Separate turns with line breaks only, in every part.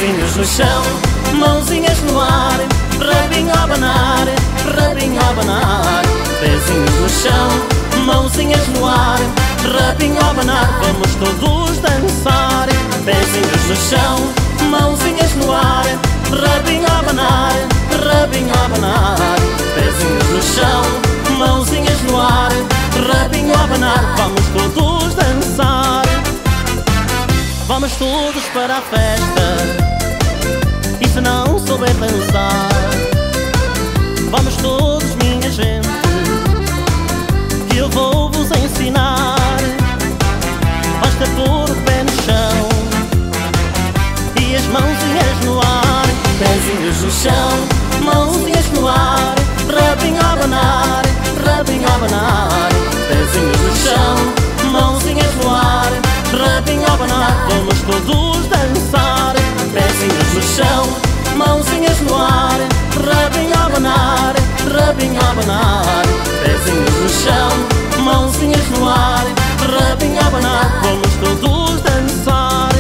Pezinhos no chão, mãozinhas no ar, rabinho a abanar, rabinho a abanar. Pezinhos no chão, mãozinhas no ar, rabinho a abanar. Vamos todos dançar. Pezinhos no chão, mãozinhas no ar, rabinho a abanar, rabinho a abanar. Pezinhos no chão, mãozinhas no ar, rabinho a abanar. Vamos todos dançar. Vamos todos para a festa, e se não souber dançar, vamos todos, minha gente, que eu vou vos ensinar. Basta pôr o pé no chão e as mãozinhas no ar. Pezinhos no chão, mãozinhas no ar, rabinho a abanar, rabinho a abanar. Pezinhos no chão, mãozinhas no ar, rabinho a abanar. Vamos todos dançar. Pezinhos no chão, mãozinhas no ar, rabinho a abanar, rabinho a abanar. Pezinhos no chão, mãozinhas no ar, rabinho a abanar. Vamos todos dançar.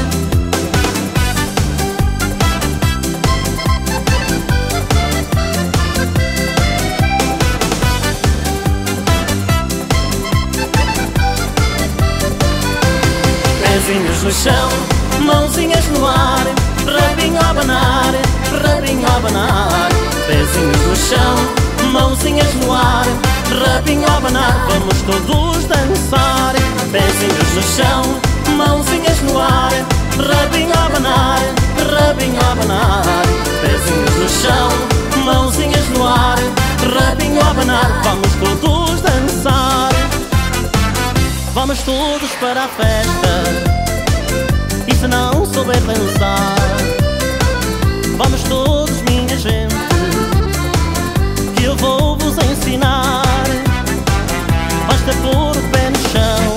Pezinhos no chão, mãozinhas no ar, rabinho a abanar, rabinho a abanar. Pezinhos no chão, mãozinhas no ar, rabinho a abanar. Vamos todos dançar. Pezinhos no chão, mãozinhas no ar, rabinho a abanar, rabinho a abanar. Pezinhos no chão, mãozinhas no ar, rabinho a abanar. Vamos todos dançar. Vamos todos para a festa, e se não souber dançar, vamos todos, minha gente, que eu vou vos ensinar. Basta pôr o pé no chão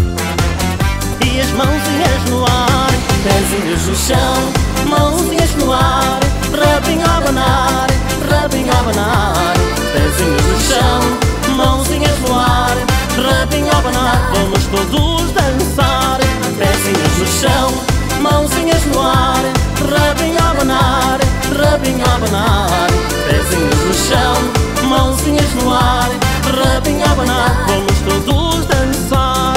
e as mãozinhas no ar. Pezinhos no chão, mãozinhas no ar, rabinho a abanar, rabinho a abanar. Pezinhos no chão, mãozinhas no ar, rabinho a abanar. Vamos todos dançar. Pezinhos no chão, mãozinhas no ar, rabinho a abanar, rabinho a abanar. Pezinhos no chão, mãozinhas no ar, rabinho a abanar. Vamos todos dançar.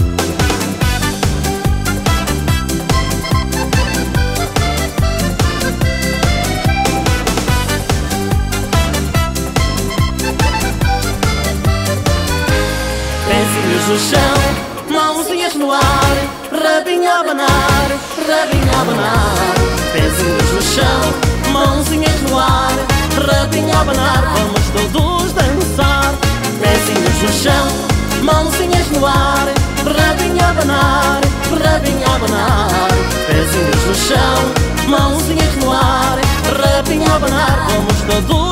Pezinhos no chão, mãozinhas no ar, rabinho a abanar, rabinho a abanar. Pezinhos no chão, mãozinhas no ar, rabinho a abanar. Vamos todos dançar. Pezinhos no chão, mãozinhas no ar, rabinho a abanar, rabinho a abanar. Pezinhos no chão, mãozinhas no ar, rabinho a abanar. Vamos todos